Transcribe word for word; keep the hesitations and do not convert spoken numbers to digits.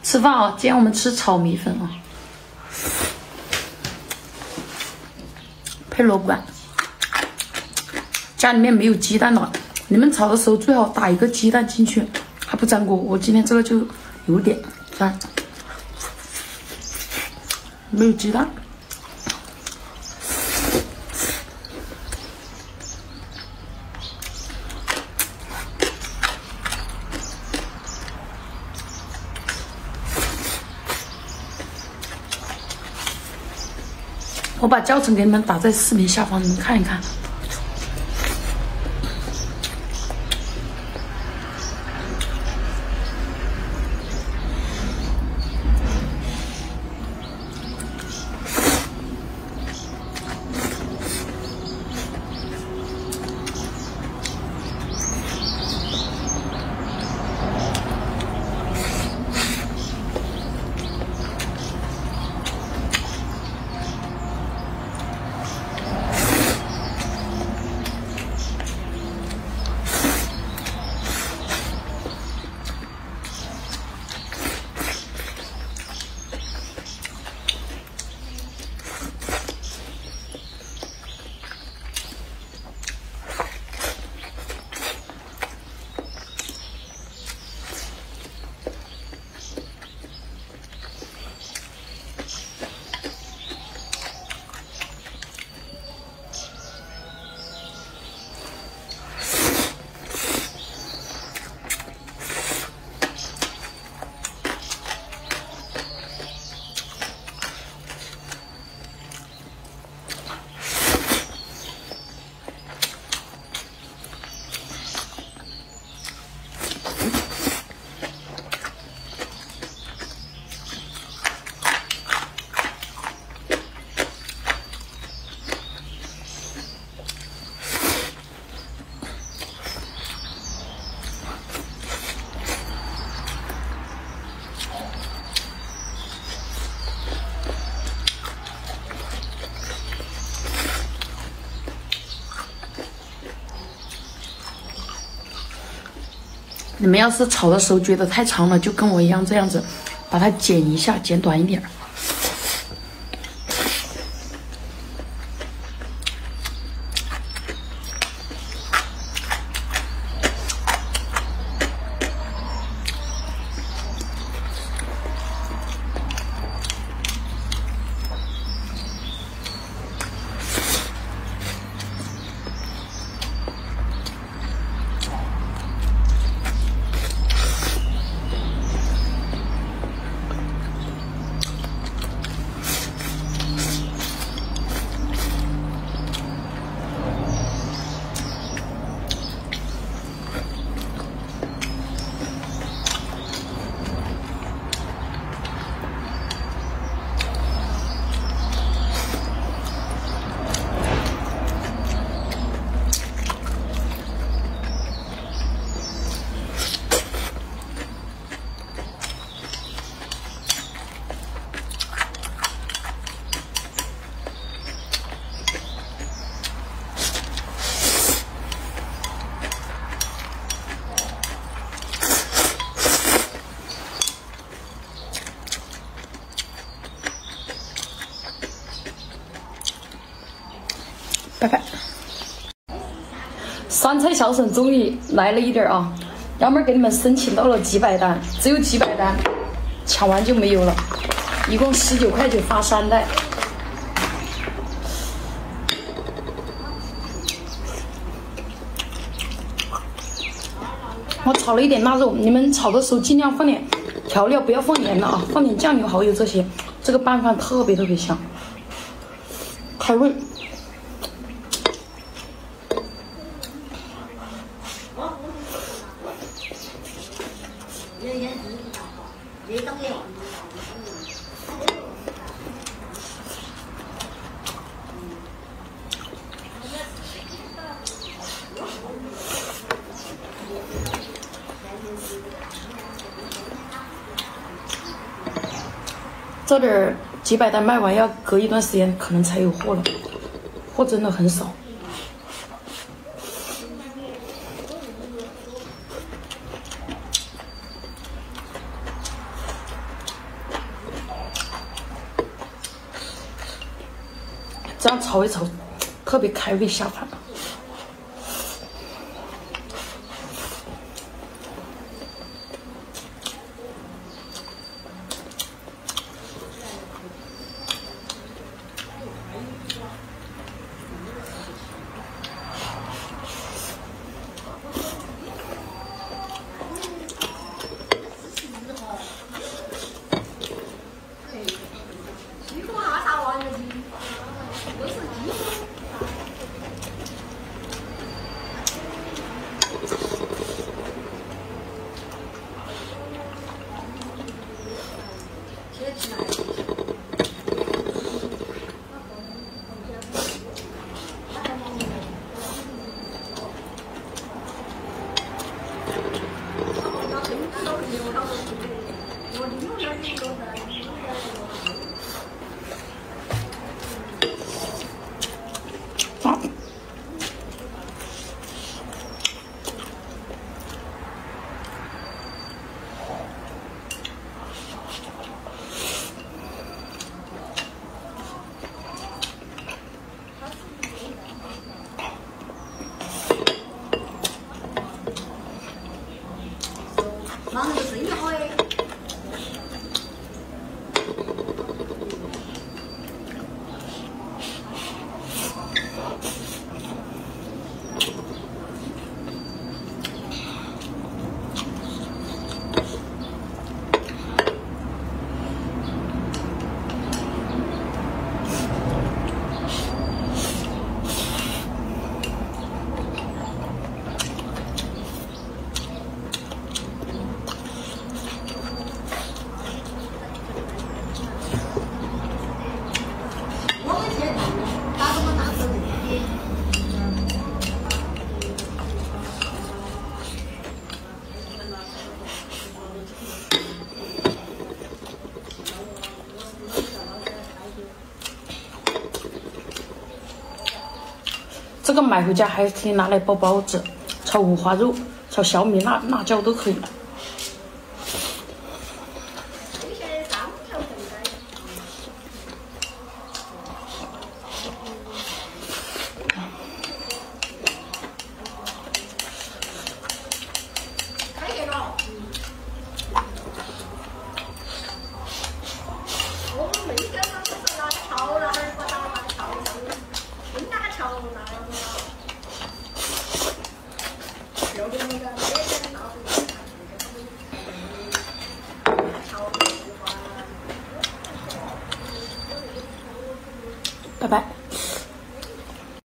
吃饭啊！今天我们吃炒米粉啊，配萝卜干。家里面没有鸡蛋了，你们炒的时候最好打一个鸡蛋进去，还不粘锅。我今天这个就有点粘，没有鸡蛋。 我把教程给你们打在视频下方，你们看一看。你们要是炒的时候觉得太长了，就跟我一样这样子，把它剪一下，剪短一点。拜拜。酸菜小沈终于来了一点啊！幺妹儿给你们申请到了几百单，只有几百单，抢完就没有了。一共十九块九发三袋。我炒了一点腊肉，你们炒的时候尽量放点调料，不要放盐了啊，放点酱油、蚝油这些，这个拌饭特别特别香，开胃。 这点几百单卖完，要隔一段时间可能才有货了，货真的很少。 这样炒一炒，特别开胃下饭。这个买回家还可以拿来包包子、炒五花肉、炒小米辣辣椒都可以了。拜拜。